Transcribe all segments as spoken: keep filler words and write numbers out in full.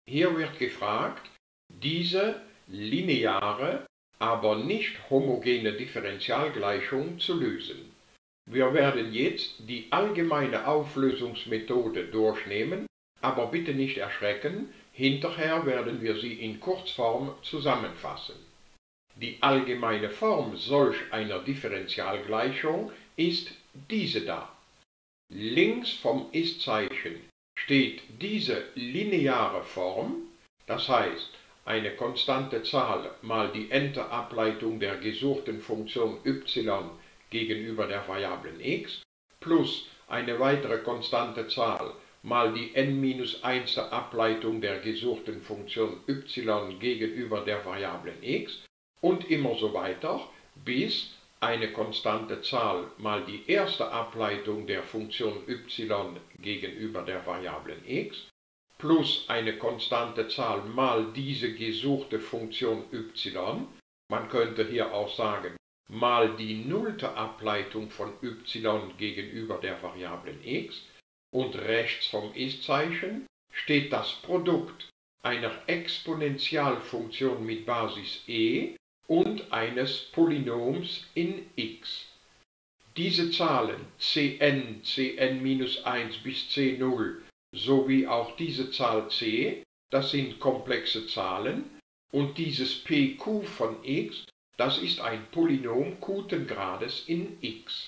Hier wird gefragt, diese lineare, aber nicht homogene Differentialgleichung zu lösen. Wir werden jetzt die allgemeine Auflösungsmethode durchnehmen, aber bitte nicht erschrecken, hinterher werden wir sie in Kurzform zusammenfassen. Die allgemeine Form solch einer Differentialgleichung ist diese da. Links vom Ist-Zeichen steht diese lineare Form, das heißt eine konstante Zahl mal die n-te Ableitung der gesuchten Funktion y gegenüber der Variablen x plus eine weitere konstante Zahl mal die n minus eins-te Ableitung der gesuchten Funktion y gegenüber der Variablen x und immer so weiter, bis eine konstante Zahl mal die erste Ableitung der Funktion y gegenüber der Variablen x plus eine konstante Zahl mal diese gesuchte Funktion y, man könnte hier auch sagen, mal die nullte Ableitung von y gegenüber der Variablen x, und rechts vom Ist-Zeichen steht das Produkt einer Exponentialfunktion mit Basis e und eines Polynoms in x. Diese Zahlen cn, cn minus eins bis c null sowie auch diese Zahl c, das sind komplexe Zahlen, und dieses pq von x, das ist ein Polynom q-ten Grades in x.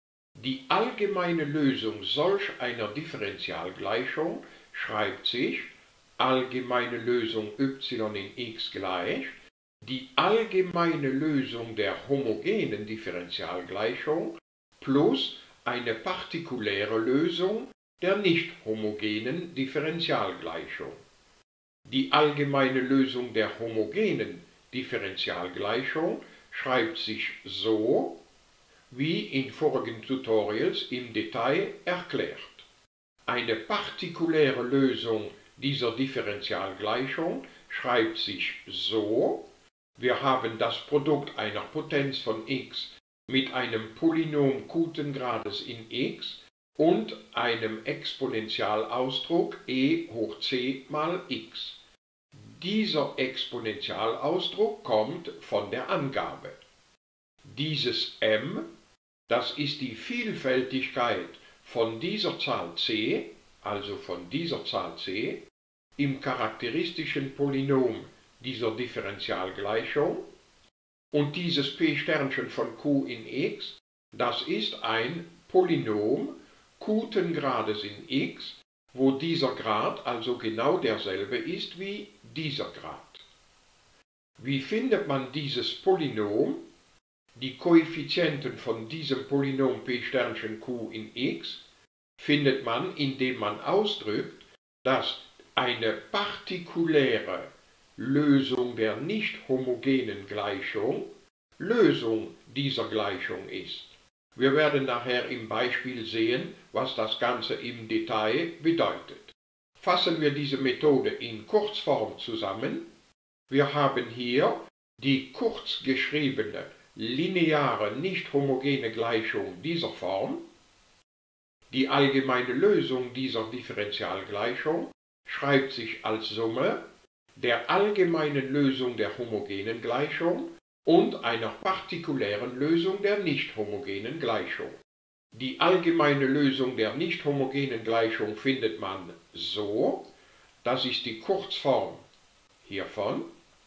Die allgemeine Lösung solch einer Differentialgleichung schreibt sich allgemeine Lösung y in x gleich die allgemeine Lösung der homogenen Differentialgleichung plus eine partikuläre Lösung der nicht homogenen Differentialgleichung. Die allgemeine Lösung der homogenen Differentialgleichung schreibt sich so, wie in vorigen Tutorials im Detail erklärt. Eine partikuläre Lösung dieser Differentialgleichung schreibt sich so: Wir haben das Produkt einer Potenz von x mit einem Polynom q-ten Grades in x und einem Exponentialausdruck e hoch c mal x. Dieser Exponentialausdruck kommt von der Angabe. Dieses m, das ist die Vielfältigkeit von dieser Zahl c, also von dieser Zahl c, im charakteristischen Polynom dieser Differentialgleichung, und dieses p' von q in x, das ist ein Polynom q-ten Grades in x, wo dieser Grad also genau derselbe ist wie dieser Grad. Wie findet man dieses Polynom? Die Koeffizienten von diesem Polynom p' in x findet man, indem man ausdrückt, dass eine partikuläre Lösung der nicht homogenen Gleichung Lösung dieser Gleichung ist. Wir werden nachher im Beispiel sehen, was das Ganze im Detail bedeutet. Fassen wir diese Methode in Kurzform zusammen. Wir haben hier die kurz geschriebene lineare nicht homogene Gleichung dieser Form. Die allgemeine Lösung dieser Differentialgleichung schreibt sich als Summe der allgemeinen Lösung der homogenen Gleichung und einer partikulären Lösung der nicht homogenen Gleichung. Die allgemeine Lösung der nicht homogenen Gleichung findet man so, das ist die Kurzform hiervon,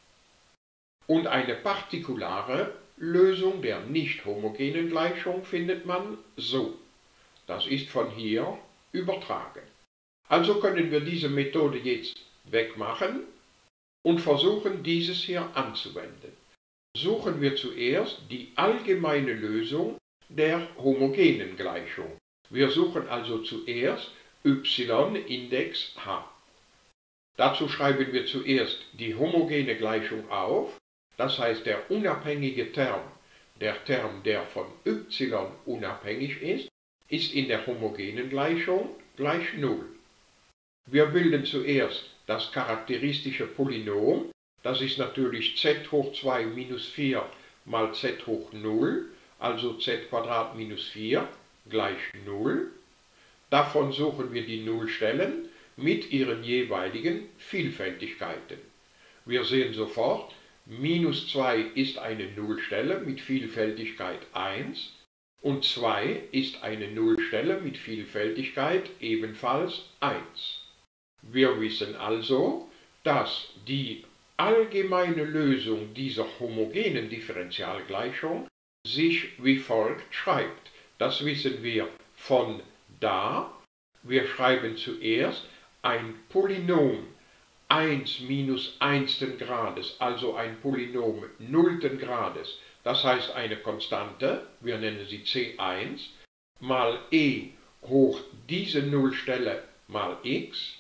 und eine partikulare Lösung der nicht homogenen Gleichung findet man so. Das ist von hier übertragen. Also können wir diese Methode jetzt wegmachen und versuchen, dieses hier anzuwenden. Suchen wir zuerst die allgemeine Lösung der homogenen Gleichung. Wir suchen also zuerst y Index h. Dazu schreiben wir zuerst die homogene Gleichung auf, das heißt der unabhängige Term, der Term, der von y unabhängig ist, ist in der homogenen Gleichung gleich null. Wir bilden zuerst das charakteristische Polynom, das ist natürlich z hoch zwei minus vier mal z hoch null, also z Quadrat minus vier gleich null. Davon suchen wir die Nullstellen. mit ihren jeweiligen Vielfältigkeiten. Wir sehen sofort, minus zwei ist eine Nullstelle mit Vielfältigkeit eins und zwei ist eine Nullstelle mit Vielfältigkeit ebenfalls eins. Wir wissen also, dass die allgemeine Lösung dieser homogenen Differentialgleichung sich wie folgt schreibt. Das wissen wir von da. Wir schreiben zuerst ein Polynom eins minus eins Grades, also ein Polynom nullten Grades, das heißt eine Konstante, wir nennen sie c eins, mal e hoch diese Nullstelle mal x,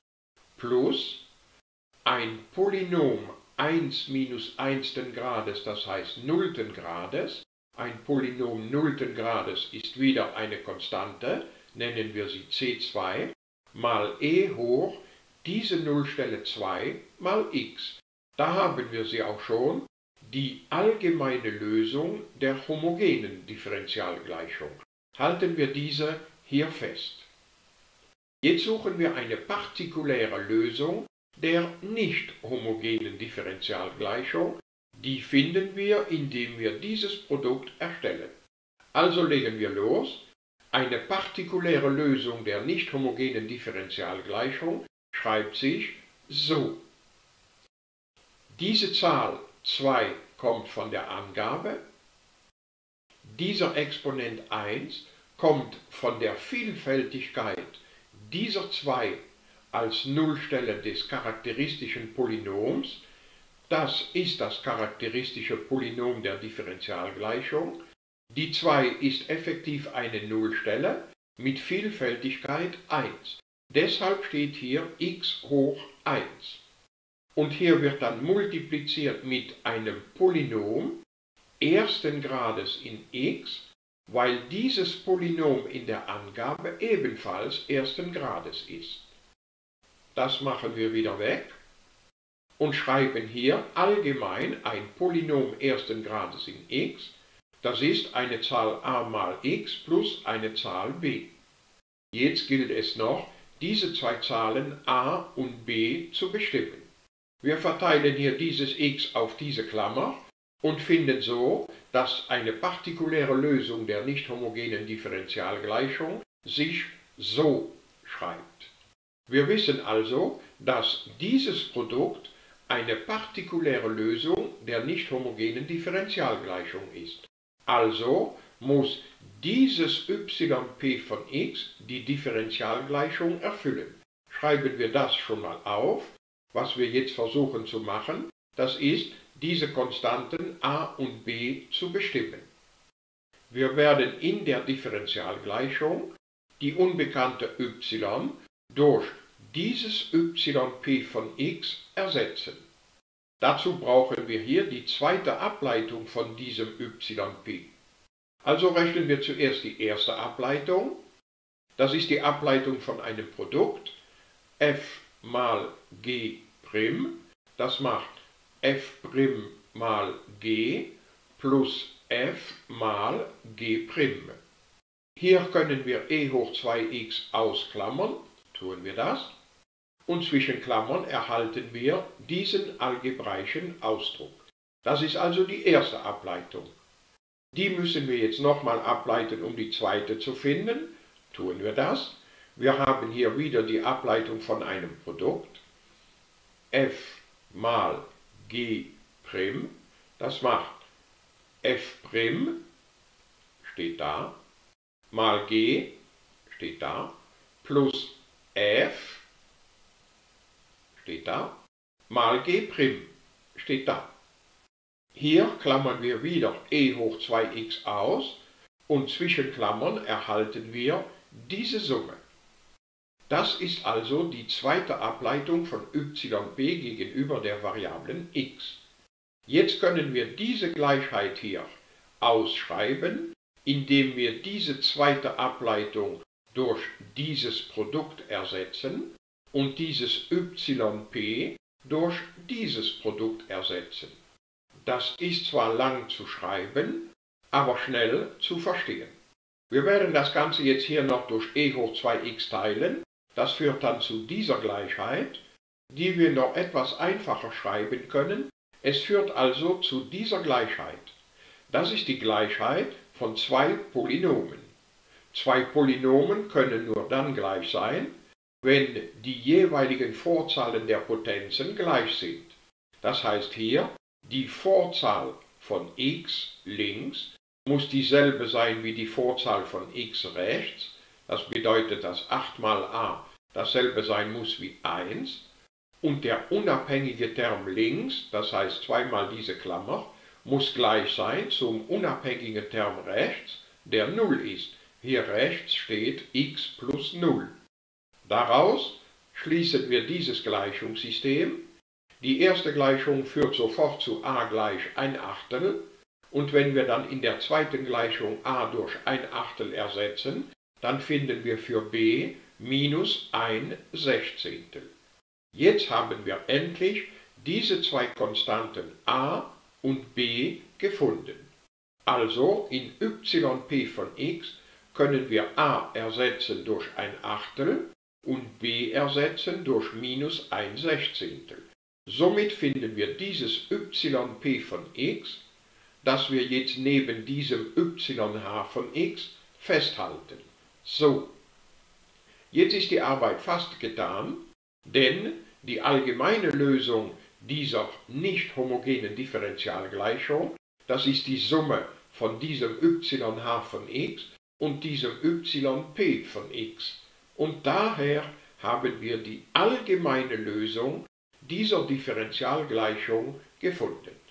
plus ein Polynom eins minus eins Grades, das heißt nullten Grades. Ein Polynom nullten Grades ist wieder eine Konstante, nennen wir sie c zwei, mal e hoch diese Nullstelle zwei mal x. Da haben wir sie auch schon, die allgemeine Lösung der homogenen Differentialgleichung. Halten wir diese hier fest. Jetzt suchen wir eine partikuläre Lösung der nicht homogenen Differentialgleichung. Die finden wir, indem wir dieses Produkt erstellen. Also legen wir los. Eine partikuläre Lösung der nicht homogenen Differentialgleichung schreibt sich so. Diese Zahl zwei kommt von der Angabe. Dieser Exponent eins kommt von der Vielfältigkeit dieser zwei als Nullstelle des charakteristischen Polynoms. Das ist das charakteristische Polynom der Differentialgleichung. Die zwei ist effektiv eine Nullstelle mit Vielfältigkeit eins. Deshalb steht hier x hoch eins. Und hier wird dann multipliziert mit einem Polynom ersten Grades in x, weil dieses Polynom in der Angabe ebenfalls ersten Grades ist. Das machen wir wieder weg und schreiben hier allgemein ein Polynom ersten Grades in x. Das ist eine Zahl a mal x plus eine Zahl b. Jetzt gilt es noch, diese zwei Zahlen a und b zu bestimmen. Wir verteilen hier dieses x auf diese Klammer und finden so, dass eine partikuläre Lösung der nicht homogenen Differentialgleichung sich so schreibt. Wir wissen also, dass dieses Produkt eine partikuläre Lösung der nicht homogenen Differentialgleichung ist. Also muss dieses yp von x die Differentialgleichung erfüllen. Schreiben wir das schon mal auf. Was wir jetzt versuchen zu machen, das ist, diese Konstanten a und b zu bestimmen. Wir werden in der Differentialgleichung die unbekannte y durch dieses yp von x ersetzen. Dazu brauchen wir hier die zweite Ableitung von diesem yp. Also rechnen wir zuerst die erste Ableitung. Das ist die Ableitung von einem Produkt f mal g', das macht f' mal g plus f mal g'. Hier können wir e hoch zwei x ausklammern, tun wir das, und zwischen Klammern erhalten wir diesen algebraischen Ausdruck. Das ist also die erste Ableitung. Die müssen wir jetzt nochmal ableiten, um die zweite zu finden. Tun wir das. Wir haben hier wieder die Ableitung von einem Produkt. F mal g', das macht f', steht da, mal g, steht da, plus f, steht da, mal g', steht da. Hier klammern wir wieder e hoch zwei x aus und zwischen Klammern erhalten wir diese Summe. Das ist also die zweite Ableitung von yp gegenüber der Variablen x. Jetzt können wir diese Gleichheit hier ausschreiben, indem wir diese zweite Ableitung durch dieses Produkt ersetzen und dieses yp durch dieses Produkt ersetzen. Das ist zwar lang zu schreiben, aber schnell zu verstehen. Wir werden das Ganze jetzt hier noch durch e hoch zwei x teilen. Das führt dann zu dieser Gleichheit, die wir noch etwas einfacher schreiben können. Es führt also zu dieser Gleichheit. Das ist die Gleichheit von zwei Polynomen. Zwei Polynomen können nur dann gleich sein, wenn die jeweiligen Vorzahlen der Potenzen gleich sind. Das heißt hier, die Vorzahl von x links muss dieselbe sein wie die Vorzahl von x rechts. Das bedeutet, dass acht mal a dasselbe sein muss wie eins. Und der unabhängige Term links, das heißt zweimal diese Klammer, muss gleich sein zum unabhängigen Term rechts, der null ist. Hier rechts steht x plus null. Daraus schließen wir dieses Gleichungssystem. Die erste Gleichung führt sofort zu a gleich ein Achtel. Und wenn wir dann in der zweiten Gleichung a durch ein Achtel ersetzen, dann finden wir für b minus ein Sechzehntel. Jetzt haben wir endlich diese zwei Konstanten a und b gefunden. Also in yp von x können wir a ersetzen durch ein Achtel und b ersetzen durch minus ein Sechzehntel. Somit finden wir dieses yp von x, das wir jetzt neben diesem yh von x festhalten. So, jetzt ist die Arbeit fast getan, denn die allgemeine Lösung dieser nicht homogenen Differentialgleichung, das ist die Summe von diesem yh von x und diesem yp von x. Und daher haben wir die allgemeine Lösung dieser Differentialgleichung gefunden.